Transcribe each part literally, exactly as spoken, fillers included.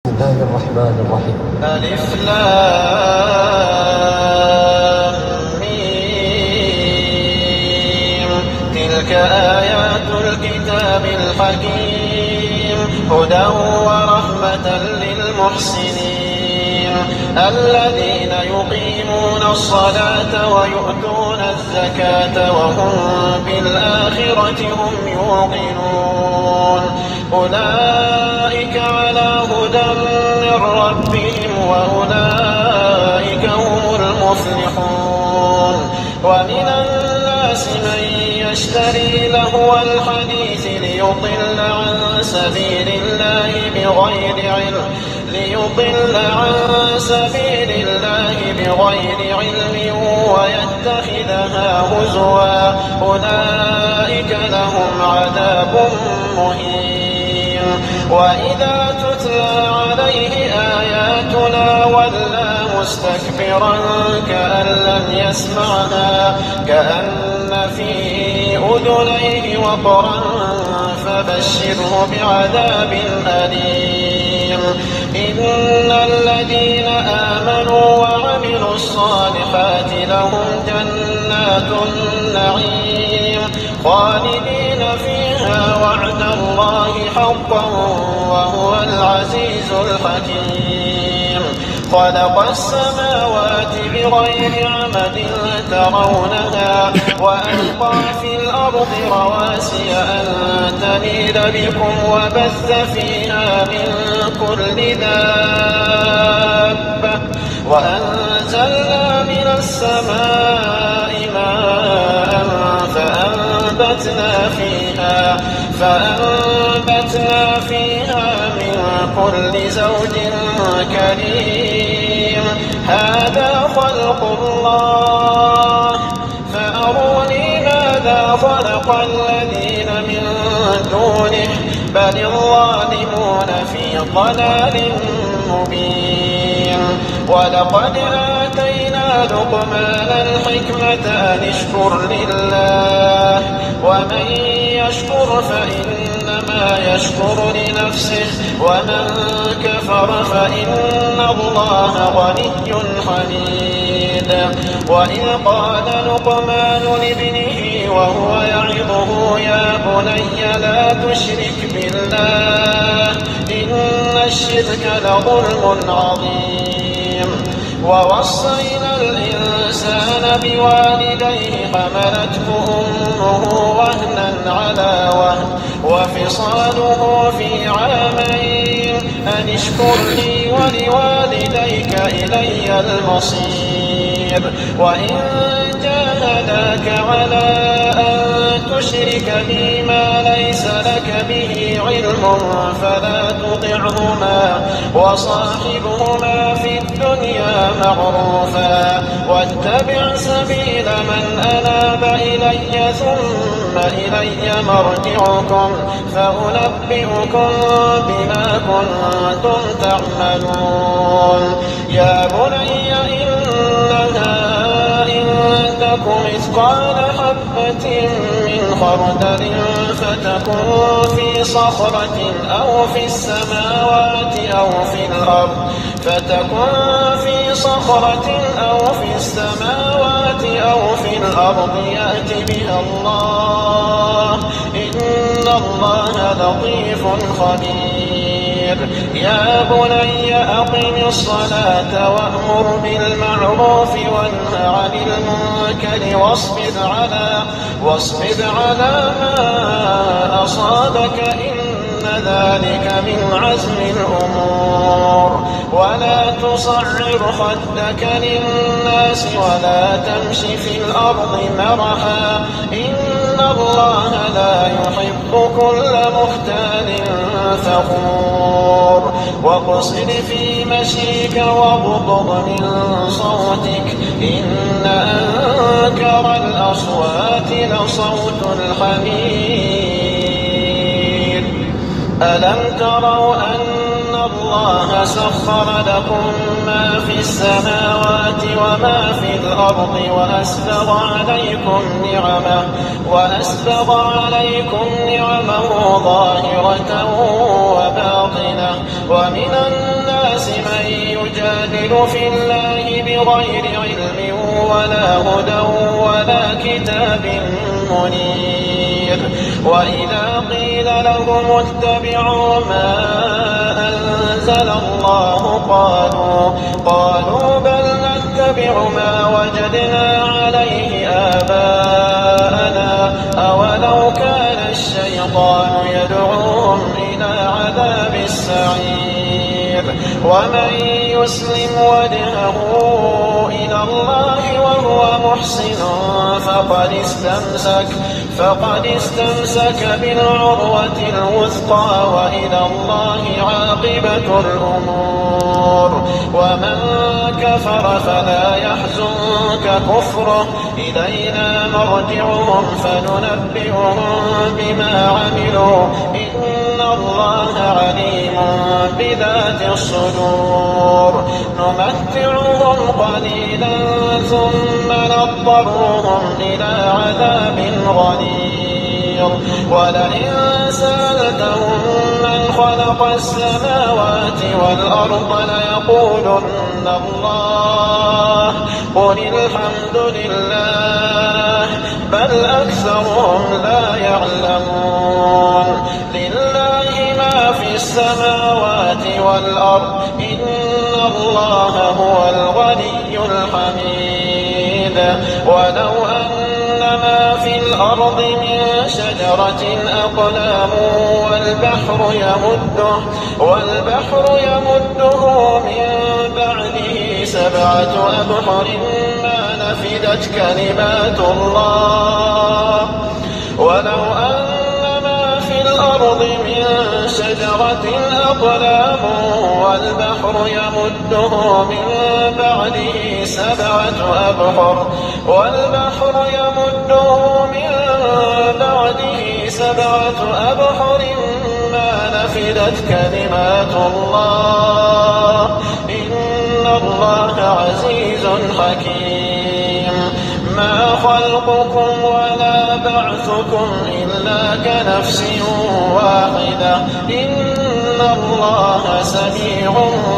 بسم الله الرحمن الرحيم. ألف لام ميم. تلك آيات الكتاب الحكيم هدى ورحمة للمحسنين الذين يقيمون الصلاة ويؤتون الزكاة وهم بالآخرة هم يوقنون أولئك على هدى من ربهم وأولئك هم المفلحون. ومن الناس من يشتري لهو الحديث ليضل عن سبيل الله بغير علم ليضل عن سبيل الله بغير علم ويتخذها هزوا أولئك لهم عذاب مهين. وإذا تتلى عليه آياتنا ولى مستكبرا كأن لم يسمعها كأن في أذنيه وقرا فبشره بعذاب أليم. إن الذين آمنوا وعملوا الصالحات لهم جنات النعيم خالدين فيها وعد الله حقا وهو العزيز الحكيم. خلق السماوات بغير عمد ترونها وألقى في الأرض رواسي أن تميد بكم وبث فيها من كل دابة وأنزلنا من السماء ماء فأنبتنا فيها فأنبتنا فيها من كل زوج كريم. هذا خلق الله فأروني ماذا خلق الذين من دونه بل الظالمون في ضلال مبين. ولقد آتينا لقمان الحكمة أن اشكر لله ومن يشكر فإنما يشكر لنفسه ومن كفر فإن الله غني حميد. وإذ قال لقمان لابنه وهو يعظه يا بني لا تشرك بالله إن الشرك لظلم عظيم. ووصينا الإنسان بوالديه حملته أمه وهنا على وهن وفصاله في عامين أن اشكر لي ولوالديك إلي المصير. وإن جاهداك على أن تشرك بي ما ليس لك به علم فلا تطعهما وصاحبهما في الدنيا معروفا واتبع سبيل من أناب إلي ثم إلي مرجعكم فأنبئكم بما كنتم تعملون. يا بني إنها إن تك مثقال حبة من خردل فتكن في صخرة أو في السماوات أو في الأرض فتكن في صخرة أو في السماوات أو في الأرض يأت بها الله إن الله لطيف خبير. يا بني أقم الصلاة وأمر بالمعروف وانه عن المنكر واصبر على واصبر على ما أصابك إن ذلك من عزم الأمور. ولا تصعر خدك للناس ولا تمش في الأرض مرحا إن الله لا يحب كل مختال فخور. واقصد في مشيك واغضض من صوتك إن أنكر الأصوات لصوت الحمير. ألم تروا أن الله سخر لكم ما في السماوات وما في الأرض وأسبغ عليكم نعمه وأسبغ عليكم نعمه ظاهرة وباطنة ومن الناس الناس من يجادل في الله بغير علم ولا هدى ولا كتاب منير. وإذا قيل لهم اتبعوا ما أنزل الله قالوا قالوا بل نتبع ما وجدنا عليه آباءنا أولو كان الشيطان يدعوهم إلى عذاب السعير. ومن يسلم وجهه إلى الله وهو محسن فقد استمسك فقد استمسك بالعروة الوثقى وإلى الله عاقبة الأمور. ومن كفر فلا يحزنك كفره إلينا مرجعهم فننبئهم بما عملوا إن الله عليم بذات الصدور. نمتعهم قليلا ثم نضطرهم إلى عذاب غليظ. ولئن سألتهم من خلق السماوات والأرض ليقولن الله قل الحمد لله بل أكثرهم لا يعلمون. لله ما في السماوات والأرض إن الله هو الغني الحميد. ولو أن ما في الأرض من شجرة أقلام والبحر يمده والبحر يمده من بعده سبعة أبحر ما نفدت كلمات الله. ولو أن ما في الأرض من شجرة أقلام والبحر يمده من بعده سبعة أبحر والبحر يمده من بعده سبعة أبحر ما نفدت كلمات الله إن الله عزيز حكيم. ما خلقكم ولا بعثكم إلا كنفس واحدة إن الله سميع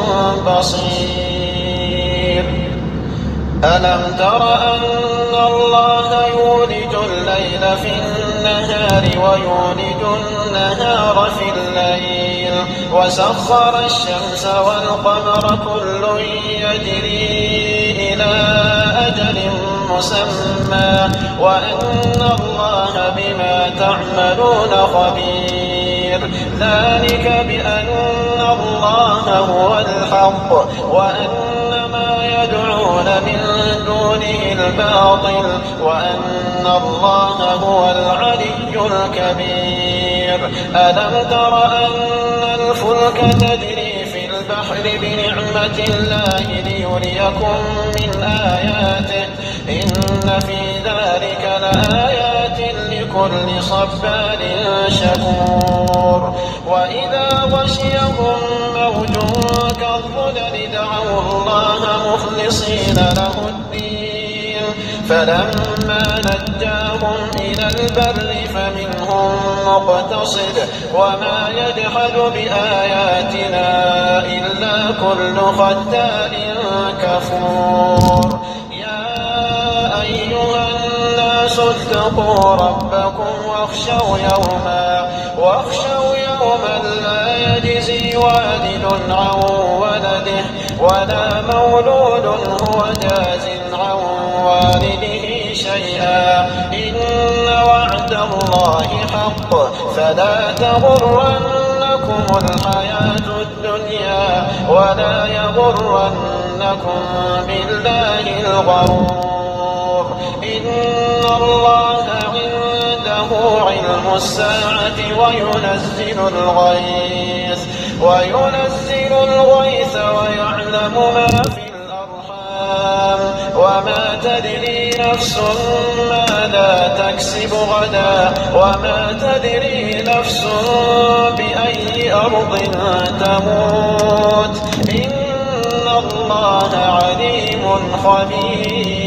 بصير. ألم تر أن الله يولج الليل في النهار ويولج النهار في الليل وسخر الشمس والقمر كل يجري إلى أجل مسمى وأن الله بما تعملون خبير. ذلك بأن الله هو الحق وأن ما يدعون من دونه الباطل وأن الله هو العلي الكبير. ألم تر أن الفلك تجري في البحر بنعمة الله ليريكم من آياته إن في ذلك لآيات لكل صبار شكور. وإذا غشيهم موج كالظلل دعوا الله مخلصين له الدين فلما نجاهم إلى البر فمنهم مقتصد وما يجحد بآياتنا إلا كل ختار كفور. أيها الناس اتقوا ربكم واخشوا يوما واخشوا يوما لا يجزي والد عن ولده ولا مولود هو جاز عن والده شيئا إن وعد الله حق فلا تغرنكم الحياة الدنيا ولا يغرنكم بالله الغرور. إن الله عنده علم الساعة وينزل الغيث وينزل الغيث ويعلم ما في الأرحام وما تدري نفس ماذا تكسب غدا وما تدري نفس بأي أرض تموت إن الله عليم خبير.